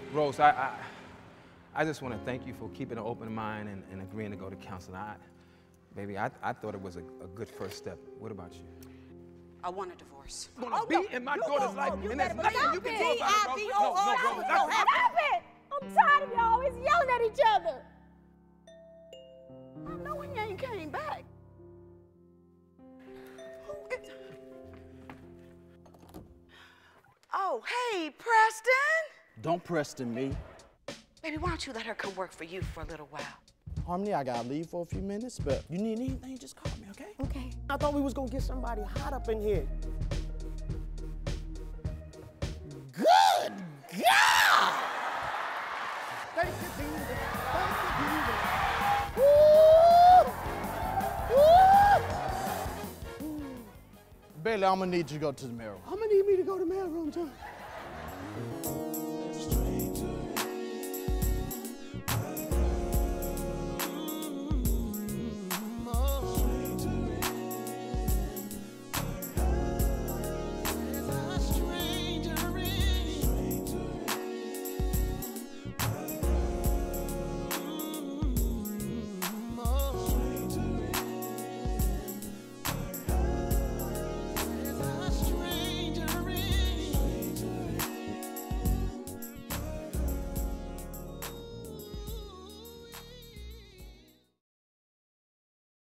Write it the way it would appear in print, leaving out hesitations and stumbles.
Rose, I just want to thank you for keeping an open mind and agreeing to go to counseling. Baby, I thought it was a good first step. What about you? I want a divorce. You're gonna be in my daughter's life, and there's nothing you can do about it, Rose. No, Rose, Stop it! I'm tired of y'all always yelling at each other. I know when you ain't came back. Oh, hey, Preston. Don't Preston me. Baby, why don't you let her come work for you for a little while? Harmony, I gotta leave for a few minutes, but you need anything, just call me, okay? Okay. I thought we was gonna get somebody hot up in here. Good God! Thank you, Vivica. Thank you, Vivica. Woo! Woo! Bailey, I'm gonna need you to go to the mirror. I'm gonna need me to go to the mailroom, too.